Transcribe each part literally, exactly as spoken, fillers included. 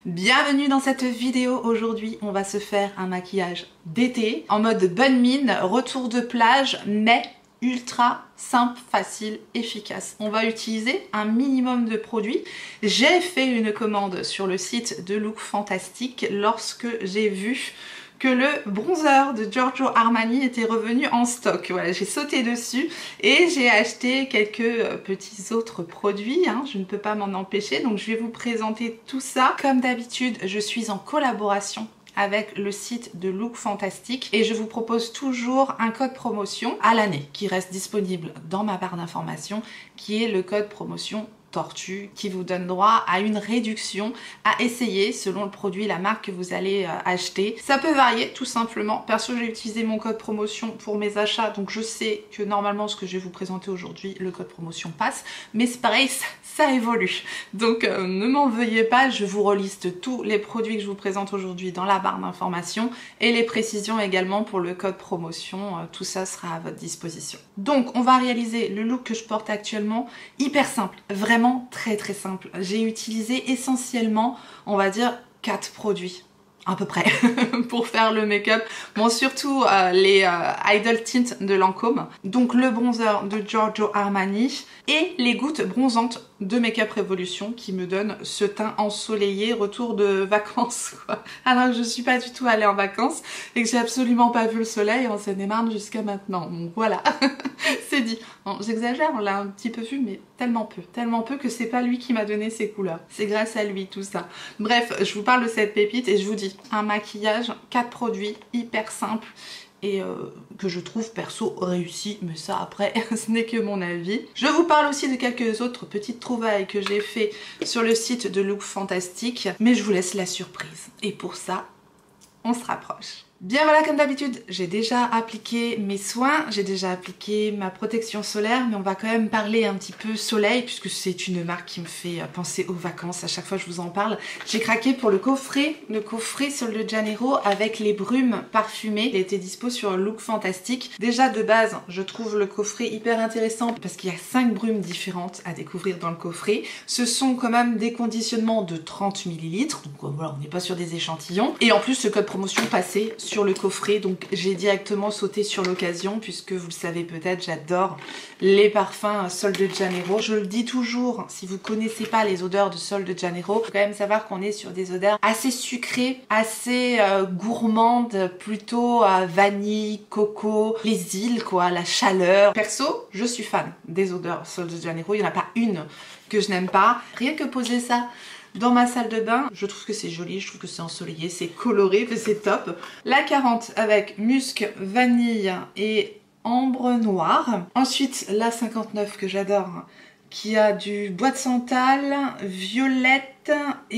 Bienvenue dans cette vidéo. Aujourd'hui on va se faire un maquillage d'été en mode bonne mine, retour de plage, mais ultra simple, facile, efficace. On va utiliser un minimum de produits. J'ai fait une commande sur le site de Look Fantastic lorsque j'ai vu que le bronzer de Giorgio Armani était revenu en stock. Voilà, j'ai sauté dessus et j'ai acheté quelques petits autres produits, hein, je ne peux pas m'en empêcher, donc je vais vous présenter tout ça. Comme d'habitude, je suis en collaboration avec le site de Look Fantastic et je vous propose toujours un code promotion à l'année qui reste disponible dans ma barre d'informations, qui est le code promotion Tortue, qui vous donne droit à une réduction à essayer selon le produit, la marque que vous allez euh, acheter. Ça peut varier tout simplement. Perso, j'ai utilisé mon code promotion pour mes achats, donc je sais que normalement ce que je vais vous présenter aujourd'hui, le code promotion passe, mais c'est pareil, ça, ça évolue. Donc euh, ne m'en veuillez pas, je vous reliste tous les produits que je vous présente aujourd'hui dans la barre d'informations et les précisions également pour le code promotion, euh, tout ça sera à votre disposition. Donc on va réaliser le look que je porte actuellement, hyper simple, vraiment très très simple. J'ai utilisé essentiellement, on va dire, quatre produits à peu près pour faire le make-up. Bon, surtout euh, les euh, Idol Tint de Lancôme, donc le bronzer de Giorgio Armani et les gouttes bronzantes de Make-up Revolution qui me donnent ce teint ensoleillé, retour de vacances quoi. Alors que je suis pas du tout allée en vacances et que j'ai absolument pas vu le soleil en Seine-et-Marne jusqu'à maintenant. Donc voilà, c'est dit. Bon, j'exagère, on l'a un petit peu vu, mais tellement peu, tellement peu que c'est pas lui qui m'a donné ces couleurs. C'est grâce à lui tout ça. Bref, je vous parle de cette pépite et je vous dis, un maquillage, quatre produits, hyper simple. Et euh, que je trouve perso réussi, mais ça après ce n'est que mon avis. Je vous parle aussi de quelques autres petites trouvailles que j'ai fait sur le site de Look Fantastic, mais je vous laisse la surprise. Et pour ça, on se rapproche. Bien voilà, comme d'habitude, j'ai déjà appliqué mes soins, j'ai déjà appliqué ma protection solaire, mais on va quand même parler un petit peu soleil, puisque c'est une marque qui me fait penser aux vacances, à chaque fois que je vous en parle. J'ai craqué pour le coffret, le coffret Sol de Janeiro avec les brumes parfumées. Il était dispo sur Look Fantastic. Déjà de base, je trouve le coffret hyper intéressant, parce qu'il y a cinq brumes différentes à découvrir dans le coffret. Ce sont quand même des conditionnements de trente millilitres, donc voilà, on n'est pas sur des échantillons. Et en plus, ce code promotion passait sur le coffret, donc j'ai directement sauté sur l'occasion, puisque vous le savez peut-être, j'adore les parfums Sol de Janeiro. Je le dis toujours, si vous connaissez pas les odeurs de Sol de Janeiro, faut quand même savoir qu'on est sur des odeurs assez sucrées, assez euh, gourmandes, plutôt euh, vanille, coco, les îles quoi, la chaleur. Perso, je suis fan des odeurs Sol de Janeiro, il n'y en a pas une que je n'aime pas. Rien que poser ça dans ma salle de bain, je trouve que c'est joli, je trouve que c'est ensoleillé, c'est coloré, c'est top. La quarante avec musc, vanille et ambre noire. Ensuite la cinquante-neuf que j'adore, qui a du bois de santal, violette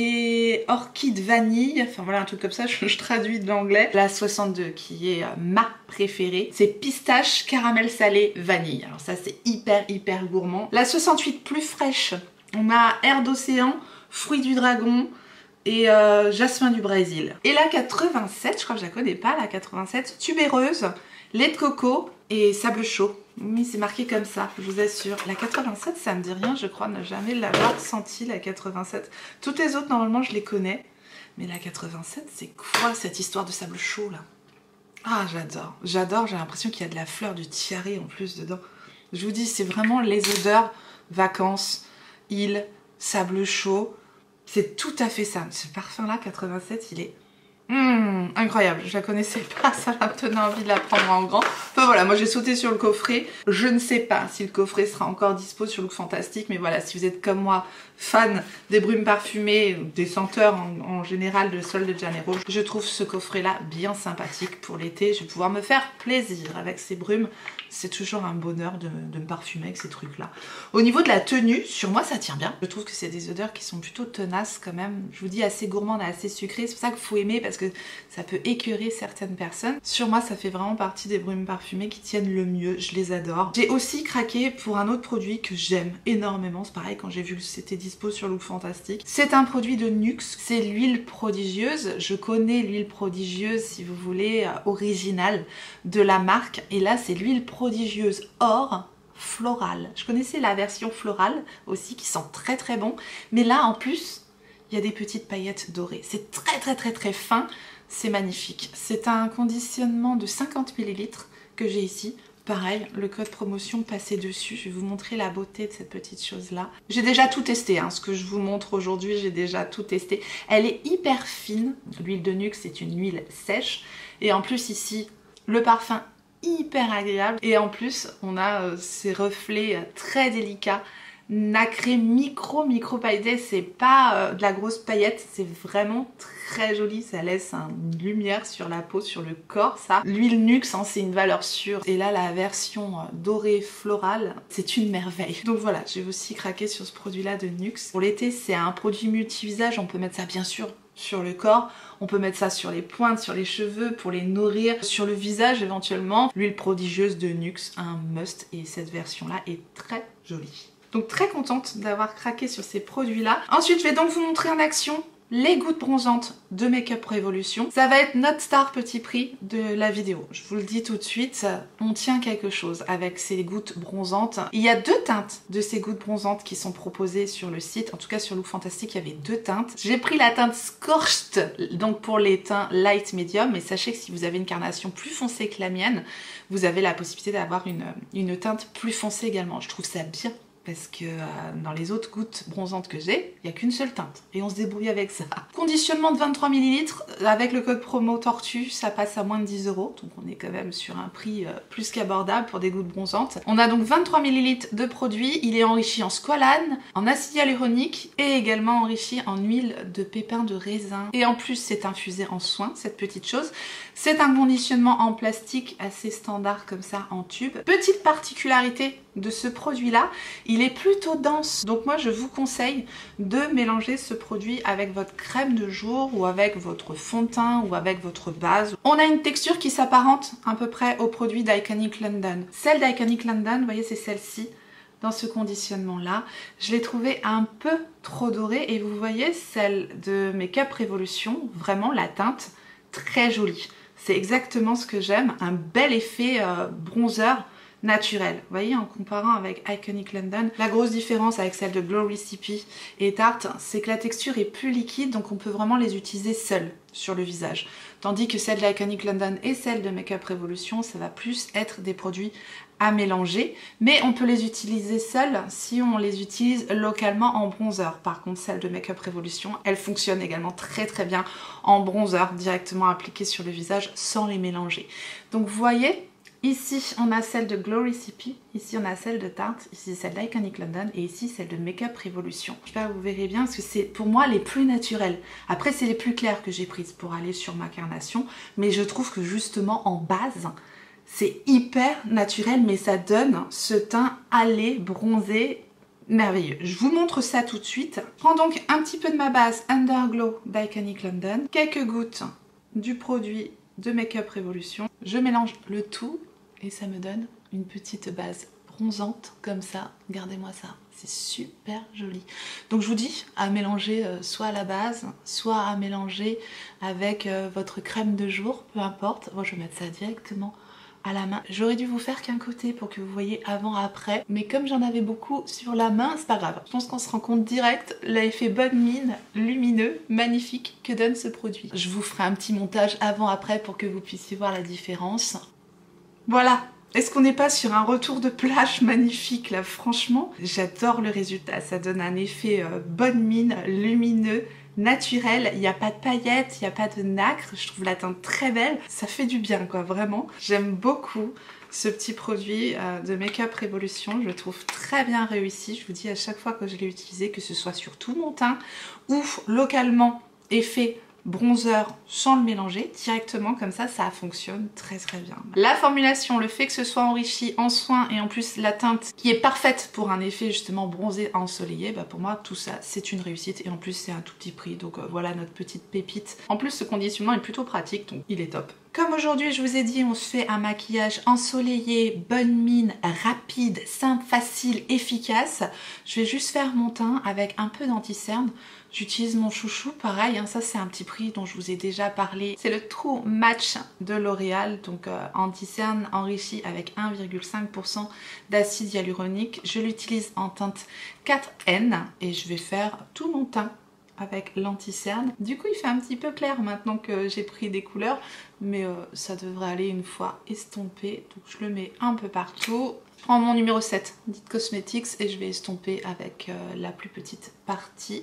et orchide vanille, enfin voilà un truc comme ça, je, je traduis de l'anglais. La soixante-deux qui est ma préférée, c'est pistache, caramel salé, vanille. Alors ça c'est hyper hyper gourmand. La soixante-huit plus fraîche, on a air d'océan, fruits du dragon et euh, jasmin du Brésil. Et la quatre-vingt-sept, je crois que je la connais pas, la quatre-vingt-sept, tubéreuse, lait de coco et sable chaud. Oui, c'est marqué comme ça, je vous assure. La quatre-vingt-sept, ça me dit rien, je crois ne jamais l'avoir senti, la quatre-vingt-sept. Toutes les autres, normalement, je les connais. Mais la quatre-vingt-sept, c'est quoi cette histoire de sable chaud, là? Ah, j'adore. J'adore, j'ai l'impression qu'il y a de la fleur du tiare en plus dedans. Je vous dis, c'est vraiment les odeurs vacances, île, sable chaud. C'est tout à fait ça. Ce parfum-là, quatre-vingt-sept, il est mmh, incroyable. Je la connaissais pas, ça m'a donné envie de la prendre en grand. Enfin voilà, moi j'ai sauté sur le coffret. Je ne sais pas si le coffret sera encore dispo sur Look Fantastic, mais voilà, si vous êtes comme moi, fan des brumes parfumées, des senteurs en, en général de Sol de Janeiro, je trouve ce coffret-là bien sympathique pour l'été. Je vais pouvoir me faire plaisir avec ces brumes. C'est toujours un bonheur de, de me parfumer avec ces trucs-là. Au niveau de la tenue, sur moi ça tient bien. Je trouve que c'est des odeurs qui sont plutôt tenaces quand même. Je vous dis assez gourmandes, assez sucrées. C'est pour ça qu'il faut aimer parce que ça peut écœurer certaines personnes. Sur moi ça fait vraiment partie des brumes parfumées qui tiennent le mieux. Je les adore. J'ai aussi craqué pour un autre produit que j'aime énormément. C'est pareil quand j'ai vu que c'était dispo sur Look Fantastic. C'est un produit de Nuxe. C'est l'huile prodigieuse. Je connais l'huile prodigieuse si vous voulez, originale de la marque. Et là c'est l'huile prodigieuse prodigieuse or florale. Je connaissais la version florale aussi qui sent très très bon, mais là en plus il y a des petites paillettes dorées. C'est très très très très fin, c'est magnifique. C'est un conditionnement de cinquante millilitres que j'ai ici. Pareil, le code promotion, passez dessus. Je vais vous montrer la beauté de cette petite chose-là. J'ai déjà tout testé, hein. Ce que je vous montre aujourd'hui, j'ai déjà tout testé. Elle est hyper fine. L'huile de nuxe, c'est une huile sèche. Et en plus ici, le parfum hyper agréable. Et en plus, on a euh, ces reflets euh, très délicats, nacré, micro micro pailleté. C'est pas euh, de la grosse paillette, c'est vraiment très joli, ça laisse une lumière sur la peau, sur le corps, ça. L'huile nuxe, hein, c'est une valeur sûre. Et là, la version euh, dorée florale, c'est une merveille. Donc voilà, j'ai aussi craqué sur ce produit-là de Nuxe. Pour l'été, c'est un produit multi-visage, on peut mettre ça bien sûr sur le corps, on peut mettre ça sur les pointes, sur les cheveux pour les nourrir, sur le visage éventuellement. L'huile prodigieuse de Nuxe, un must, et cette version-là est très jolie. Donc très contente d'avoir craqué sur ces produits-là. Ensuite, je vais donc vous montrer en action les gouttes bronzantes de Make Up Revolution. Ça va être notre star petit prix de la vidéo. Je vous le dis tout de suite, on tient quelque chose avec ces gouttes bronzantes. Il y a deux teintes de ces gouttes bronzantes qui sont proposées sur le site. En tout cas, sur Look Fantastic, il y avait deux teintes. J'ai pris la teinte Scorched, donc pour les teints light medium. Mais sachez que si vous avez une carnation plus foncée que la mienne, vous avez la possibilité d'avoir une, une teinte plus foncée également. Je trouve ça bien. Parce que euh, dans les autres gouttes bronzantes que j'ai, il n'y a qu'une seule teinte. Et on se débrouille avec ça. Conditionnement de vingt-trois millilitres. Avec le code promo Tortue, ça passe à moins de dix euros. Donc on est quand même sur un prix euh, plus qu'abordable pour des gouttes bronzantes. On a donc vingt-trois millilitres de produit. Il est enrichi en squalane, en acide hyaluronique et également enrichi en huile de pépins de raisin. Et en plus, c'est infusé en soin, cette petite chose. C'est un conditionnement en plastique assez standard comme ça, en tube. Petite particularité de ce produit-là, il est plutôt dense. Donc moi, je vous conseille de mélanger ce produit avec votre crème de jour ou avec votre fond de teint ou avec votre base. On a une texture qui s'apparente à peu près au produit d'Iconic London. Celle d'Iconic London, vous voyez, c'est celle-ci. Dans ce conditionnement-là, je l'ai trouvée un peu trop dorée et vous voyez celle de Make Up Revolution, vraiment la teinte très jolie. C'est exactement ce que j'aime, un bel effet euh, bronzer naturel. Vous voyez, en comparant avec Iconic London, la grosse différence avec celle de Glow Recipe et Tarte, c'est que la texture est plus liquide, donc on peut vraiment les utiliser seules sur le visage. Tandis que celle d'Iconic London et celle de Make Up Revolution, ça va plus être des produits à mélanger, mais on peut les utiliser seules si on les utilise localement en bronzer. Par contre, celle de Make Up Revolution, elle fonctionne également très très bien en bronzer, directement appliquée sur le visage sans les mélanger. Donc vous voyez, ici on a celle de Glow Recipe, ici on a celle de Tarte, ici celle d'Iconic London et ici celle de Make Up Revolution. J'espère que vous verrez bien parce que c'est pour moi les plus naturelles. Après c'est les plus claires que j'ai prises pour aller sur ma carnation, mais je trouve que justement en base, c'est hyper naturel, mais ça donne ce teint hâlé, bronzé, merveilleux. Je vous montre ça tout de suite. Je prends donc un petit peu de ma base Underglow d'Iconic London, quelques gouttes du produit de Make Up Revolution. Je mélange le tout et ça me donne une petite base bronzante comme ça. Regardez-moi ça, c'est super joli. Donc je vous dis à mélanger euh, soit à la base, soit à mélanger avec euh, votre crème de jour, peu importe. Moi je vais mettre ça directement à la main. J'aurais dû vous faire qu'un côté pour que vous voyez avant-après, mais comme j'en avais beaucoup sur la main, c'est pas grave. Je pense qu'on se rend compte direct l'effet bonne mine, lumineux, magnifique que donne ce produit. Je vous ferai un petit montage avant-après pour que vous puissiez voir la différence. Voilà. Est-ce qu'on n'est pas sur un retour de plage magnifique là? Franchement, j'adore le résultat. Ça donne un effet euh, bonne mine, lumineux, naturel, il n'y a pas de paillettes, il n'y a pas de nacre, je trouve la teinte très belle, ça fait du bien quoi, vraiment. J'aime beaucoup ce petit produit euh, de Make Up Revolution, je le trouve très bien réussi, je vous dis à chaque fois que je l'ai utilisé, que ce soit sur tout mon teint ou localement effet bronzer sans le mélanger, directement comme ça, ça fonctionne très très bien. La formulation, le fait que ce soit enrichi en soin et en plus la teinte qui est parfaite pour un effet justement bronzé ensoleillé, bah pour moi tout ça c'est une réussite et en plus c'est un tout petit prix, donc euh, voilà notre petite pépite. En plus ce conditionnement est plutôt pratique, donc il est top. Comme aujourd'hui je vous ai dit, on se fait un maquillage ensoleillé, bonne mine, rapide, simple, facile, efficace. Je vais juste faire mon teint avec un peu d'anti-cerne. J'utilise mon chouchou, pareil, hein, ça c'est un petit prix dont je vous ai déjà parlé. C'est le True Match de L'Oréal, donc euh, anti-cerne enrichi avec un virgule cinq pour cent d'acide hyaluronique. Je l'utilise en teinte quatre N et je vais faire tout mon teint avec l'anti-cerne. Du coup il fait un petit peu clair maintenant que j'ai pris des couleurs, mais euh, ça devrait aller une fois estompé. Donc je le mets un peu partout. Je prends mon numéro sept d'It Cosmetics et je vais estomper avec euh, la plus petite partie.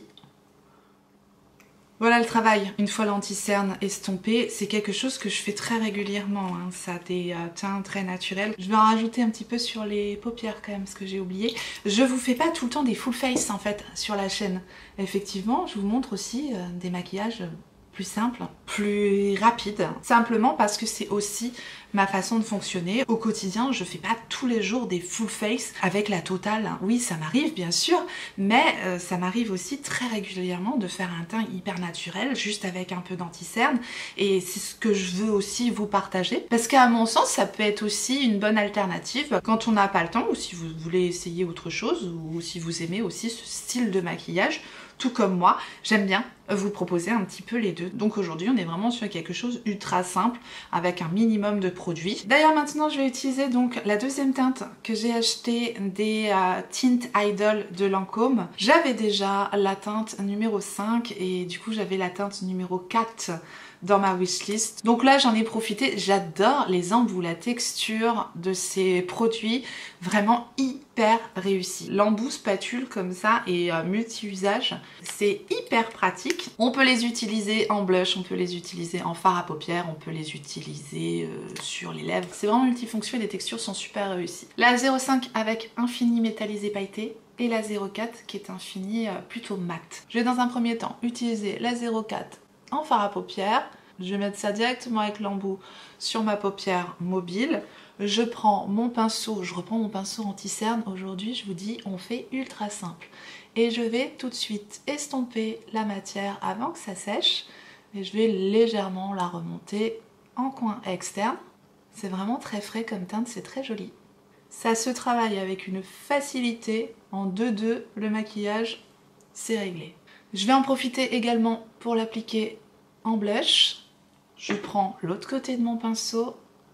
Voilà le travail, une fois l'anti-cerne estompé, c'est quelque chose que je fais très régulièrement, hein. Ça a des euh, teints très naturels. Je vais en rajouter un petit peu sur les paupières quand même, ce que j'ai oublié. Je vous fais pas tout le temps des full face en fait sur la chaîne. Effectivement, je vous montre aussi euh, des maquillages plus simples, plus rapides, simplement parce que c'est aussi ma façon de fonctionner. Au quotidien, je fais pas tous les jours des full face avec la totale. Oui, ça m'arrive bien sûr, mais euh, ça m'arrive aussi très régulièrement de faire un teint hyper naturel, juste avec un peu d'anti-cerne, et c'est ce que je veux aussi vous partager, parce qu'à mon sens, ça peut être aussi une bonne alternative quand on n'a pas le temps, ou si vous voulez essayer autre chose, ou si vous aimez aussi ce style de maquillage. Tout comme moi, j'aime bien vous proposer un petit peu les deux. Donc aujourd'hui, on est vraiment sur quelque chose ultra simple avec un minimum de produits. D'ailleurs, maintenant, je vais utiliser donc la deuxième teinte que j'ai achetée des euh, Tint Idol de Lancôme. J'avais déjà la teinte numéro cinq et du coup, j'avais la teinte numéro quatre dans ma wishlist. Donc là j'en ai profité, j'adore les embouts, la texture de ces produits, vraiment hyper réussi. L'embout spatule comme ça et euh, multi-usage, c'est hyper pratique. On peut les utiliser en blush, on peut les utiliser en fard à paupières, on peut les utiliser euh, sur les lèvres. C'est vraiment multifonction et les textures sont super réussies. La zéro cinq avec infini métallisé pailleté et la zéro quatre qui est un fini euh, plutôt mat. Je vais dans un premier temps utiliser la zéro quatre en fard à paupières. Je vais mettre ça directement avec l'embout sur ma paupière mobile. Je prends mon pinceau, je reprends mon pinceau anti-cerne. Aujourd'hui, je vous dis, on fait ultra simple. Et je vais tout de suite estomper la matière avant que ça sèche. Et je vais légèrement la remonter en coin externe. C'est vraiment très frais comme teinte, c'est très joli. Ça se travaille avec une facilité. En deux deux, le maquillage, c'est réglé. Je vais en profiter également pour l'appliquer en blush. Je prends l'autre côté de mon pinceau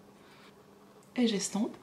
et j'estompe.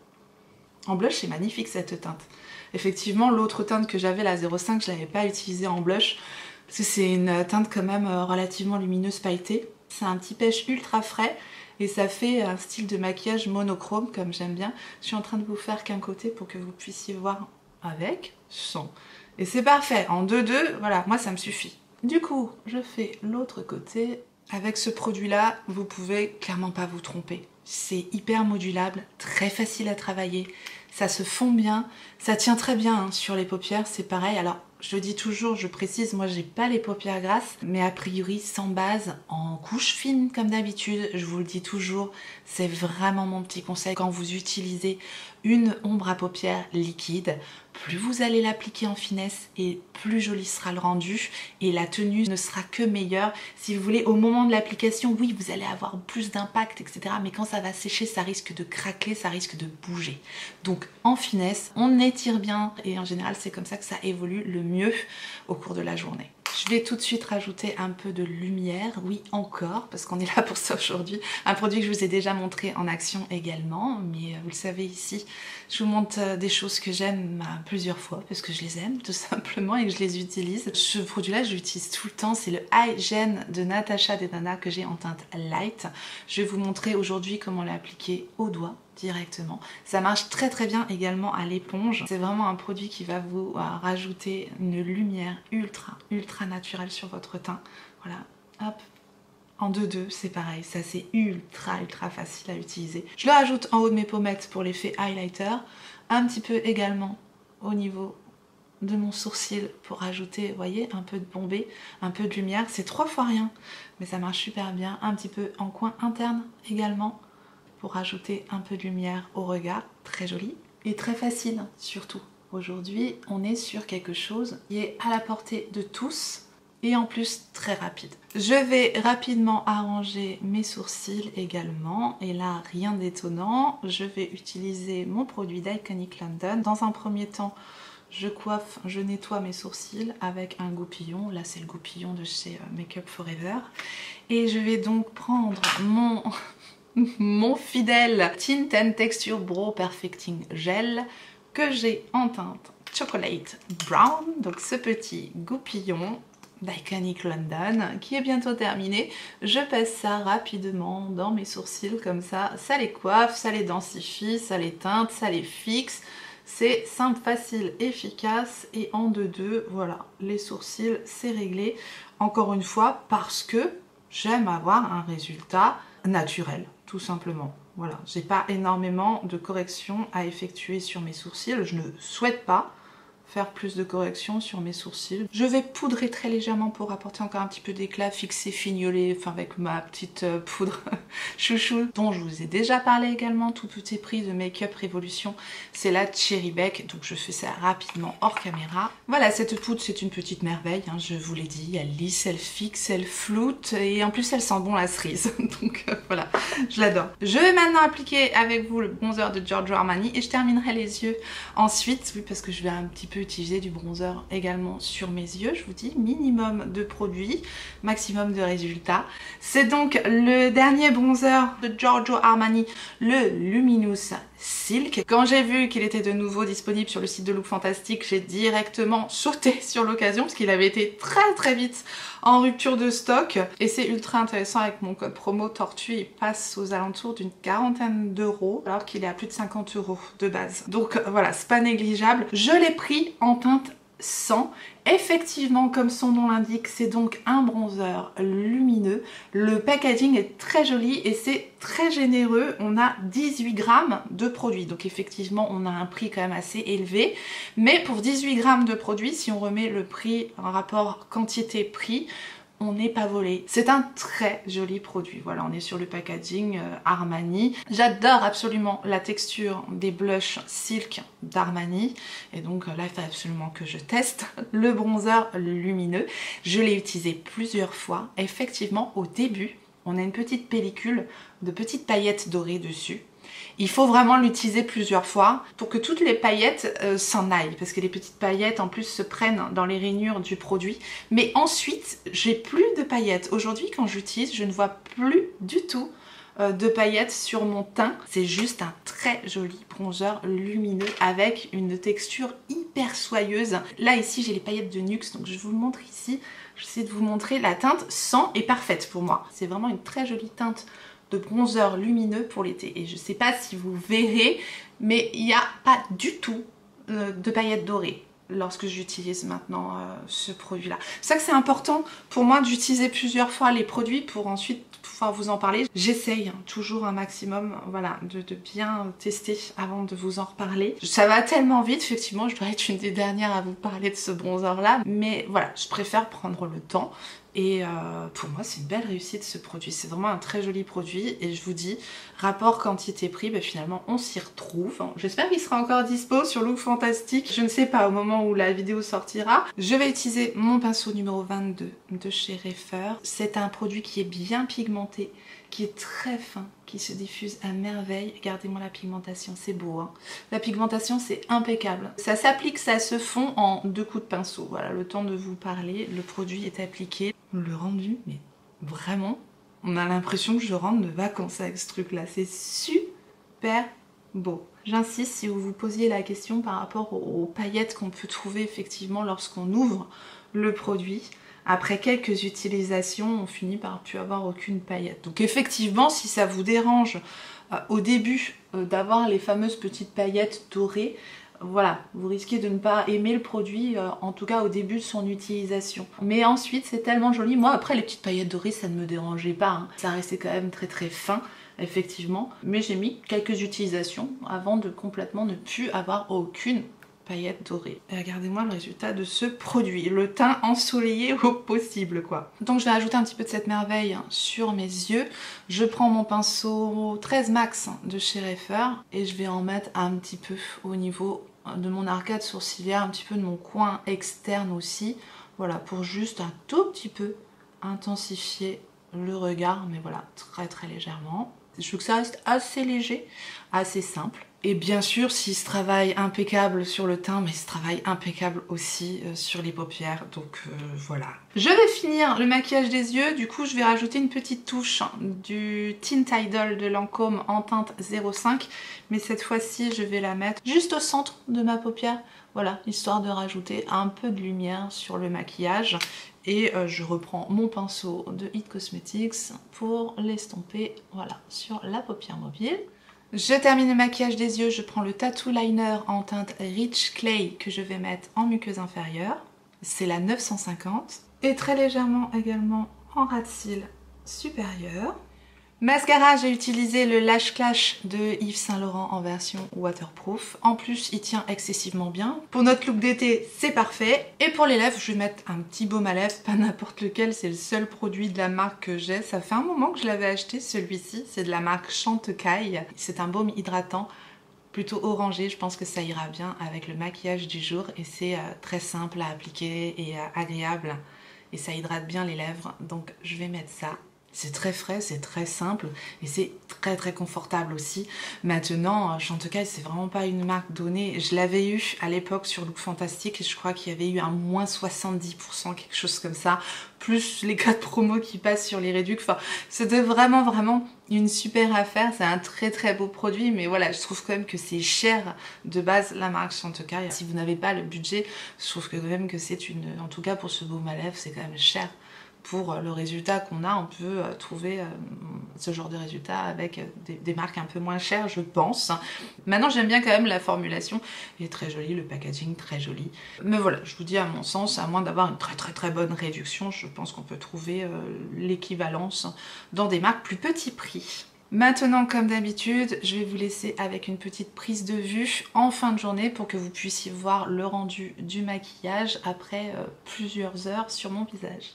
En blush, c'est magnifique cette teinte. Effectivement, l'autre teinte que j'avais, la zéro cinq, je ne l'avais pas utilisée en blush parce que c'est une teinte quand même relativement lumineuse pailletée. C'est un petit pêche ultra frais et ça fait un style de maquillage monochrome comme j'aime bien. Je suis en train de vous faire qu'un côté pour que vous puissiez voir avec, sans. Et c'est parfait, en deux deux, voilà, moi ça me suffit. Du coup, je fais l'autre côté. Avec ce produit-là, vous pouvez clairement pas vous tromper. C'est hyper modulable, très facile à travailler, ça se fond bien, ça tient très bien hein, sur les paupières, c'est pareil. Alors, je le dis toujours, je précise, moi j'ai pas les paupières grasses, mais a priori sans base, en couche fine comme d'habitude, je vous le dis toujours, c'est vraiment mon petit conseil. Quand vous utilisez une ombre à paupières liquide, plus vous allez l'appliquer en finesse et plus joli sera le rendu et la tenue ne sera que meilleure. Si vous voulez, au moment de l'application, oui, vous allez avoir plus d'impact, et cetera. Mais quand ça va sécher, ça risque de craquer, ça risque de bouger. Donc en finesse, on étire bien et en général, c'est comme ça que ça évolue le mieux au cours de la journée. Je vais tout de suite rajouter un peu de lumière, oui encore, parce qu'on est là pour ça aujourd'hui. Un produit que je vous ai déjà montré en action également, mais vous le savez ici, je vous montre des choses que j'aime plusieurs fois, parce que je les aime tout simplement et que je les utilise. Ce produit-là, je l'utilise tout le temps, c'est le Hygiene de Natasha Denona que j'ai en teinte light. Je vais vous montrer aujourd'hui comment l'appliquer au doigt directement. Ça marche très très bien également à l'éponge. C'est vraiment un produit qui va vous euh, rajouter une lumière ultra ultra naturelle sur votre teint. Voilà, hop. En deux deux, c'est pareil, ça c'est ultra ultra facile à utiliser. Je le rajoute en haut de mes pommettes pour l'effet highlighter, un petit peu également au niveau de mon sourcil pour rajouter, vous voyez, un peu de bombé, un peu de lumière. C'est trois fois rien, mais ça marche super bien. Un petit peu en coin interne également, pour rajouter un peu de lumière au regard, très joli et très facile surtout. Aujourd'hui, on est sur quelque chose qui est à la portée de tous et en plus très rapide. Je vais rapidement arranger mes sourcils également et là, rien d'étonnant, je vais utiliser mon produit d'Iconic London. Dans un premier temps, je coiffe, je nettoie mes sourcils avec un goupillon. Là, c'est le goupillon de chez Make Up For Ever. Et je vais donc prendre mon... mon fidèle Tint and Texture Brow Perfecting Gel que j'ai en teinte Chocolate Brown. Donc ce petit goupillon, d'Iconic London qui est bientôt terminé. Je passe ça rapidement dans mes sourcils comme ça. Ça les coiffe, ça les densifie, ça les teinte, ça les fixe. C'est simple, facile, efficace et en deux deux, voilà, les sourcils, c'est réglé. Encore une fois, parce que j'aime avoir un résultat naturel, tout simplement. Voilà, j'ai pas énormément de corrections à effectuer sur mes sourcils, je ne souhaite pas faire plus de corrections sur mes sourcils. Je vais poudrer très légèrement pour apporter encore un petit peu d'éclat, fixer, fignoler, enfin avec ma petite euh, poudre chouchou dont je vous ai déjà parlé également, tout petit prix de Make Up Révolution, c'est la Cherry Beck, donc je fais ça rapidement hors caméra. Voilà, cette poudre c'est une petite merveille, hein, je vous l'ai dit, elle lisse, elle fixe, elle floute et en plus elle sent bon la cerise, donc euh, voilà, je l'adore. Je vais maintenant appliquer avec vous le bronzer de Giorgio Armani et je terminerai les yeux ensuite, oui parce que je vais un petit peu utiliser du bronzer également sur mes yeux. Je vous dis minimum de produits, maximum de résultats. C'est donc le dernier bronzer de Giorgio Armani, le Luminous Silk. Quand j'ai vu qu'il était de nouveau disponible sur le site de Look Fantastic, j'ai directement sauté sur l'occasion parce qu'il avait été très très vite en rupture de stock et c'est ultra intéressant. Avec mon code promo Tortue, il passe aux alentours d'une quarantaine d'euros alors qu'il est à plus de cinquante euros de base. Donc voilà, c'est pas négligeable. Je l'ai pris en teinte cent. Effectivement, comme son nom l'indique, c'est donc un bronzer lumineux. Le packaging est très joli et c'est très généreux. On a dix-huit grammes de produit. Donc effectivement, on a un prix quand même assez élevé. Mais pour dix-huit grammes de produit, si on remet le prix en rapport quantité-prix, on n'est pas volé. C'est un très joli produit. Voilà, on est sur le packaging euh, Armani. J'adore absolument la texture des blushs Silk d'Armani. Et donc là, il faut absolument que je teste le bronzer lumineux. Je l'ai utilisé plusieurs fois. Effectivement, au début, on a une petite pellicule de petites paillettes dorées dessus. Il faut vraiment l'utiliser plusieurs fois pour que toutes les paillettes euh, s'en aillent, parce que les petites paillettes en plus se prennent dans les rainures du produit. Mais ensuite, j'ai plus de paillettes. Aujourd'hui, quand j'utilise, je ne vois plus du tout euh, de paillettes sur mon teint. C'est juste un très joli bronzer lumineux avec une texture hyper soyeuse. Là, ici, j'ai les paillettes de Nuxe, donc je vous le montre ici. J'essaie de vous montrer. La teinte cent est parfaite pour moi. C'est vraiment une très jolie teinte de bronzer lumineux pour l'été. Et je sais pas si vous verrez, mais il n'y a pas du tout euh, de paillettes dorées lorsque j'utilise maintenant euh, ce produit-là. C'est ça que c'est important pour moi d'utiliser plusieurs fois les produits pour ensuite pouvoir vous en parler. J'essaye hein, toujours un maximum voilà, de, de bien tester avant de vous en reparler. Ça va tellement vite, effectivement, je dois être une des dernières à vous parler de ce bronzer-là, mais voilà, je préfère prendre le temps. Et euh, pour moi c'est une belle réussite ce produit, c'est vraiment un très joli produit et je vous dis, rapport quantité-prix, bah, finalement on s'y retrouve. J'espère qu'il sera encore dispo sur Look Fantastic, je ne sais pas au moment où la vidéo sortira. Je vais utiliser mon pinceau numéro vingt-deux de chez Reifer. C'est un produit qui est bien pigmenté, qui est très fin, qui se diffuse à merveille. Regardez-moi la pigmentation, c'est beau hein. La pigmentation c'est impeccable. Ça s'applique, ça se fond en deux coups de pinceau. Voilà, le temps de vous parler, le produit est appliqué. Le rendu, mais vraiment, on a l'impression que je rentre de vacances avec ce truc là. C'est super beau. J'insiste, si vous vous posiez la question par rapport aux paillettes qu'on peut trouver effectivement lorsqu'on ouvre le produit, après quelques utilisations, on finit par plus avoir aucune paillette. Donc effectivement, si ça vous dérange euh, au début euh, d'avoir les fameuses petites paillettes dorées, voilà, vous risquez de ne pas aimer le produit, euh, en tout cas au début de son utilisation. Mais ensuite, c'est tellement joli. Moi, après, les petites paillettes dorées, ça ne me dérangeait pas. Hein. Ça restait quand même très très fin, effectivement. Mais j'ai mis quelques utilisations avant de complètement ne plus avoir aucune paillettes dorées. Et regardez-moi le résultat de ce produit, le teint ensoleillé au possible quoi. Donc je vais ajouter un petit peu de cette merveille sur mes yeux. Je prends mon pinceau treize max de chez Reifer et je vais en mettre un petit peu au niveau de mon arcade sourcilière, un petit peu de mon coin externe aussi. Voilà, pour juste un tout petit peu intensifier le regard, mais voilà, très très légèrement. Je veux que ça reste assez léger, assez simple. Et bien sûr, s'il se travaille impeccable sur le teint, mais il se travaille impeccable aussi euh, sur les paupières. Donc euh, voilà. Je vais finir le maquillage des yeux. Du coup, je vais rajouter une petite touche du Tint Idol de Lancôme en teinte zéro cinq. Mais cette fois-ci, je vais la mettre juste au centre de ma paupière. Voilà, histoire de rajouter un peu de lumière sur le maquillage. Et euh, je reprends mon pinceau de It Cosmetics pour l'estomper, voilà, sur la paupière mobile. Je termine le maquillage des yeux, je prends le Tattoo Liner en teinte Rich Clay que je vais mettre en muqueuse inférieure. C'est la neuf cent cinquante. Et très légèrement également en ras de cils supérieur. Mascara, j'ai utilisé le Lash Clash de Yves Saint Laurent en version waterproof. En plus, il tient excessivement bien. Pour notre look d'été, c'est parfait. Et pour les lèvres, je vais mettre un petit baume à lèvres, pas n'importe lequel, c'est le seul produit de la marque que j'ai. Ça fait un moment que je l'avais acheté, celui-ci. C'est de la marque Chantecaille. C'est un baume hydratant plutôt orangé. Je pense que ça ira bien avec le maquillage du jour. Et c'est euh, très simple à appliquer et euh, agréable. Et ça hydrate bien les lèvres. Donc, je vais mettre ça. C'est très frais, c'est très simple et c'est très très confortable aussi. Maintenant, Chantecaille, c'est vraiment pas une marque donnée. Je l'avais eu à l'époque sur Look Fantastique et je crois qu'il y avait eu un moins soixante-dix pour cent, quelque chose comme ça. Plus les codes promo qui passent sur les réducs. Enfin, c'était vraiment vraiment une super affaire. C'est un très très beau produit, mais voilà, je trouve quand même que c'est cher de base la marque Chantecaille. Si vous n'avez pas le budget, je trouve que quand même que c'est une... En tout cas pour ce baume à lèvres, c'est quand même cher. Pour le résultat qu'on a, on peut trouver ce genre de résultat avec des, des marques un peu moins chères, je pense. Maintenant, j'aime bien quand même la formulation. Elle est très jolie, le packaging très joli. Mais voilà, je vous dis à mon sens, à moins d'avoir une très très très bonne réduction, je pense qu'on peut trouver l'équivalence dans des marques plus petit prix. Maintenant, comme d'habitude, je vais vous laisser avec une petite prise de vue en fin de journée pour que vous puissiez voir le rendu du maquillage après euh, plusieurs heures sur mon visage.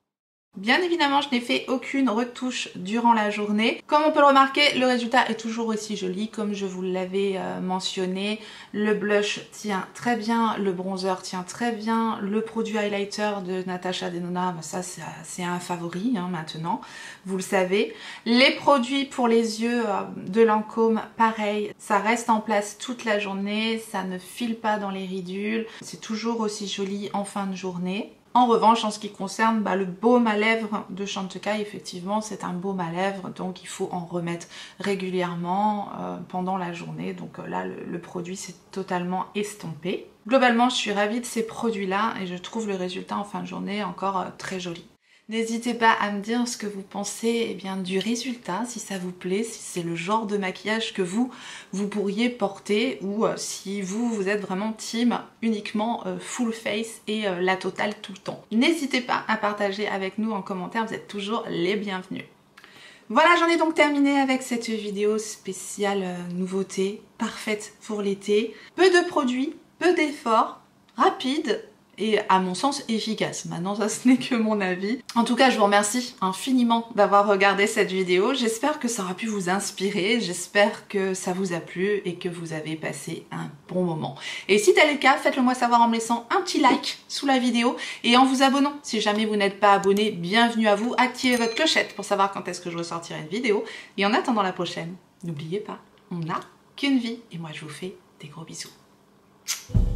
Bien évidemment, je n'ai fait aucune retouche durant la journée. Comme on peut le remarquer, le résultat est toujours aussi joli, comme je vous l'avais euh, mentionné. Le blush tient très bien, le bronzer tient très bien, le produit highlighter de Natasha Denona, bah ça c'est un favori hein, maintenant, vous le savez. Les produits pour les yeux euh, de Lancôme, pareil, ça reste en place toute la journée, ça ne file pas dans les ridules, c'est toujours aussi joli en fin de journée. En revanche, en ce qui concerne bah, le baume à lèvres de Chantecaille, effectivement, c'est un baume à lèvres, donc il faut en remettre régulièrement euh, pendant la journée. Donc euh, là, le, le produit s'est totalement estompé. Globalement, je suis ravie de ces produits-là et je trouve le résultat en fin de journée encore euh, très joli. N'hésitez pas à me dire ce que vous pensez eh bien, du résultat, si ça vous plaît, si c'est le genre de maquillage que vous, vous pourriez porter ou euh, si vous, vous êtes vraiment team uniquement euh, full face et euh, la totale tout le temps. N'hésitez pas à partager avec nous en commentaire, vous êtes toujours les bienvenus. Voilà, j'en ai donc terminé avec cette vidéo spéciale euh, nouveauté, parfaite pour l'été. Peu de produits, peu d'efforts, rapide. Et à mon sens efficace. Maintenant ça ce n'est que mon avis. En tout cas je vous remercie infiniment d'avoir regardé cette vidéo. J'espère que ça aura pu vous inspirer. J'espère que ça vous a plu et que vous avez passé un bon moment. Et si tel est le cas, faites-le moi savoir en me laissant un petit like sous la vidéo et en vous abonnant. Si jamais vous n'êtes pas abonné, bienvenue à vous. Activez votre clochette pour savoir quand est-ce que je ressortirai une vidéo. Et en attendant la prochaine, n'oubliez pas, on n'a qu'une vie. Et moi je vous fais des gros bisous.